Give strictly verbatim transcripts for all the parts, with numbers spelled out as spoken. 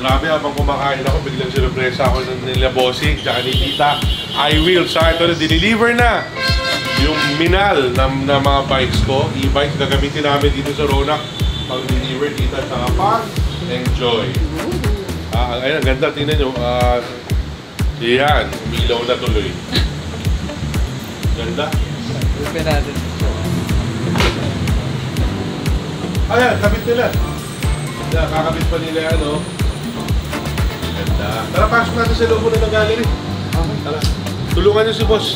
Grabe, habang kumakain ako, biglang sinupresa ako ng nila bossing, tsaka ni Tita. I will, sa ito na, dineliver na yung minal ng, ng mga bikes ko. E-bikes, gagamitin namin dito sa Ronak. Pag-deliver, Tita, tsaka pa, enjoy. Ah, ayun, ang ganda, tingnan nyo. Ah, yan, umilaw na tuloy. Ganda. Open natin. Ayan, kabit nila. Yan, kakabit pa nila yan, oh. Ganda. Tara, pasok natin sa loob muna ng gallery. Okay. Tara, tulungan niyo si boss.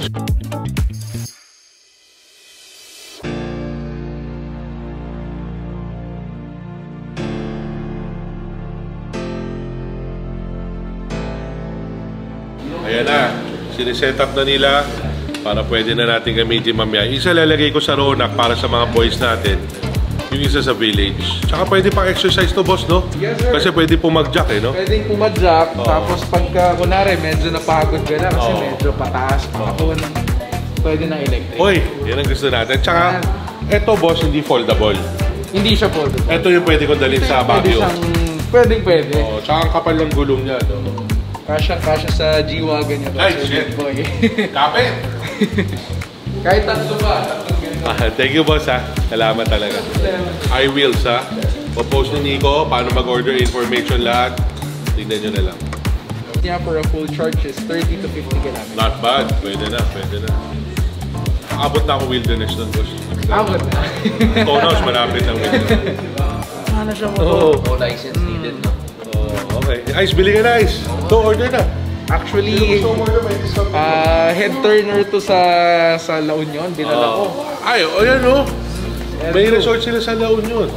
Ayan na, siniset up na nila para pwede na natin gamitin mamaya. Isa lalagay ko sa Ronak para sa mga boys natin. Yung isa sa village. Tsaka pwede pang exercise to, boss, no? Yes, sir. Kasi pwede pumagjak, eh, no? Pwedeng pumadyak, Oo. tapos pagka, kunwari, medyo napagod ka na kasi Oo. medyo pataas pa ako ng pwede na electric. Hoy, yan ang gusto natin. Tsaka, eto, boss, hindi foldable. Hindi siya foldable. Ito yung pwede kong dalhin sa Pwede Baguio. siyang, pwedeng pwede. Oh, tsaka ang kapal ng gulong niya, no? Kasya, kasya sa G-Wagon yun. Ay, shit. Boy. Kapit! Kahit tatlo ba, tatlong ganito. Ah, thank you, boss, ha. Salamat talaga. I will, ha. Popost ni Nico, paano mag-order information lahat. Tingnan nyo na lang. Yeah, for a full charge is thirty to fifty kilometers. Not bad. Pwede na, pwede na. Abot na ako wilderness nun, boss. Abot na. Tonos, malapit ang wilderness. Ano siya mo? Oo. No license needed, no? Oh, okay. Ice, bili ka na, Ice. To, order na. Actually, Gusto mo order, may discount. uh, head turner to sa sa La Union, dinala ko. Ay, o yan, oh. May resort sila sa La Union.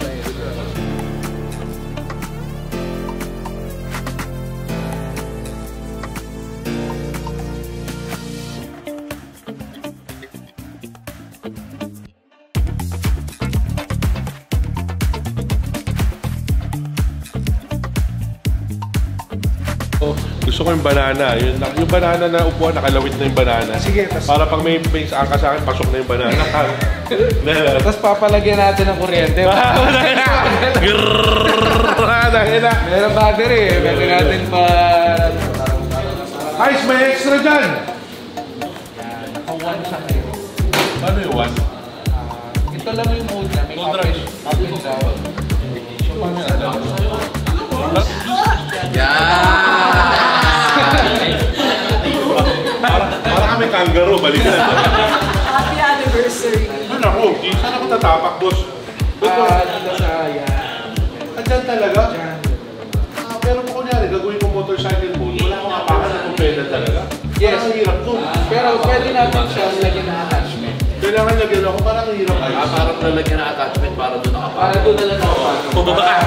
Oh, gusto ko yung banana. Yung, yung banana na upuan, nakalawit na yung banana. Sige, tas- para pag may face angka sa akin, pasok na yung banana. Tapos papalagyan natin ng kuryente. Meron battery eh. Pwede natin pa... Ice, may extra dyan! Naka-one siya kayo. Paano yung one? Ah, ito lang yung mode na may Mode up and, up and down. Para, para kami kangaroo, balikan na. Happy anniversary. Ano ako? Di saan ako tatapak, boss? Ah, dito sa yan. Andyan talaga? Yan. Ah, pero kung kunyari, gagawin ko motorcycle mode, wala akong apakan na kung pedal talaga. Yes. Parang hirap to. Pero pwede natin siya lagyan ng attachment. Kailangan lagyan ako, parang hirap. Ay, Ah, parang nalagyan ng attachment para doon Para nakapagod. doon na lang ako. Pababa ka!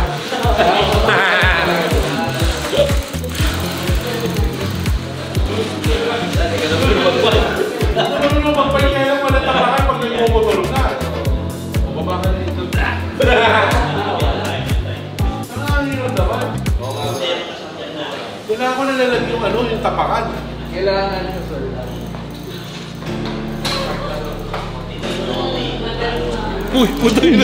ano nung magpahinga lang pala tapakan pag nagmumotor ka? Mababa ka na ito. Ang hirap naman. Kailangan ko na lalagyan yung ano, yung tapakan. Kailangan siya, sir. Uy, puto yun.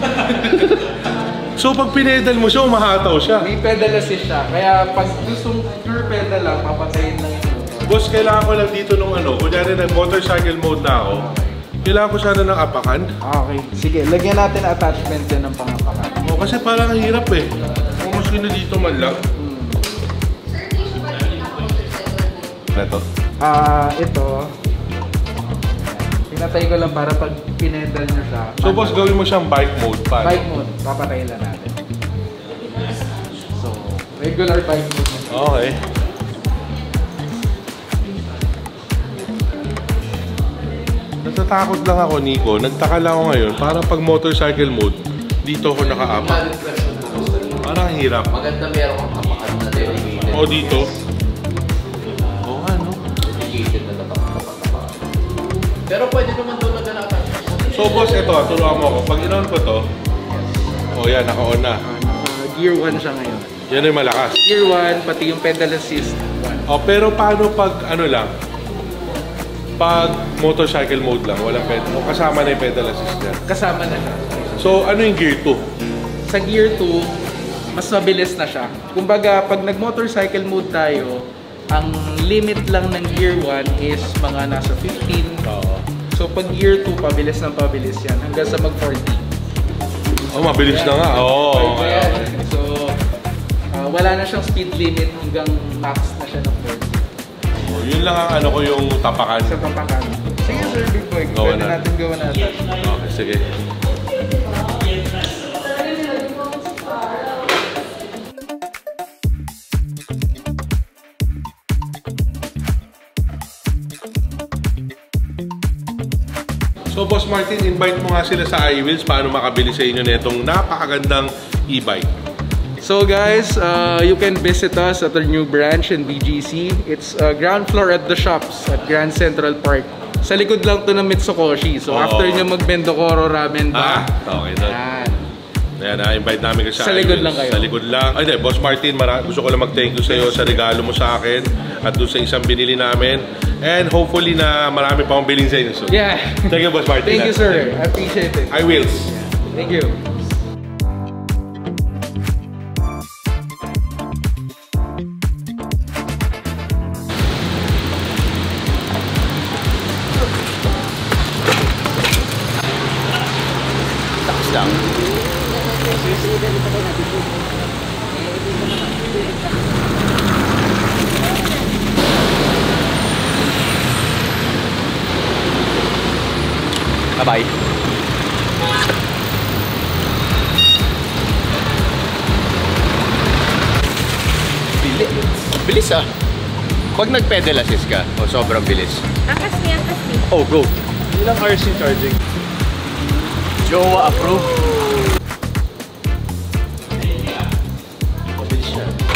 So pag pinedal mo siya, umahataw siya. May pedal assist siya. Kaya pag gusto pure pedal lang, papatayin lang yung motor. Boss, kailangan ko lang dito nung ano, kunyari nag-motorcycle mode na ako, kailangan ko sana ng apakan. Okay. Sige, lagyan natin attachment din ng pangapakan. O, kasi parang ang hirap eh. Kung mas na dito man lang. Ito? Ah, ito. Pinatay ko lang para pag pinedal nyo siya. So boss, gawin mo siyang bike mode pa. Bike mode, papatayin lang natin. So, regular bike mode. Okay. Natatakot lang ako, Nico. Nagtaka lang ako ngayon. Parang pag motorcycle mode, dito ako nakaapak. Parang ang hirap. Maganda meron kang kapakan na dedicated. O dito. Oo nga, no? Dedicated na kapakan. Pero pwede naman doon na ng attachment. So boss, ito, turuan mo ako. Pag in-on ko to, o yan, naka-on na. Uh, gear one siya ngayon. Yan yung malakas. Gear one, pati yung pedal assist. O, pero paano pag ano lang? Pag motorcycle mode lang, walang pedal. O kasama na yung pedal assist niya. Kasama na siya. So, ano yung gear two? Sa gear two, mas mabilis na siya. Kumbaga, pag nag-motorcycle mode tayo, ang limit lang ng gear one is mga nasa fifteen. Oo. So pag gear two, pabilis ng pabilis yan hanggang sa mag forty. Oh, mabilis na nga. Oo. Oh, Ayan. So, uh, wala na siyang speed limit hanggang max na siya ng forty. Oh, yun lang ang ano ko yung tapakan. Sa tapakan. Sige sir, big boy. Gawa Pwede na. natin gawa natin. Okay, sige. So, Boss Martin, invite mo nga sila sa iWheels paano makabili sa inyo nitong napakagandang e-bike. So guys, uh, you can visit us at our new branch in B G C. It's uh, ground floor at the shops at Grand Central Park. Sa likod lang to ng Mitsukoshi. So Oo. after nyo mag-Bendokoro Ramen Ah, ba? okay na. Yan. Ayan, na-invite namin kayo sa Sa likod iWheels. lang kayo. Sa likod lang. Ay, hindi, Boss Martin, mara- gusto ko lang mag-thank you sa iyo sa regalo mo sa akin at doon sa isang binili namin. And hopefully na marami pa akong bilhin sa inyo soon. Yeah. Thank you, Boss Martin. Thank you, sir. I appreciate it. iWheels. Thank you. Tapos lang. Bye-bye. Bilis. Bilis ah. Pag nag-pedal assist ka, o sobrang bilis. Angkas niya, angkas niya. Oh, go. Ilang hours yung charging? Jowa approve. Mabilis siya.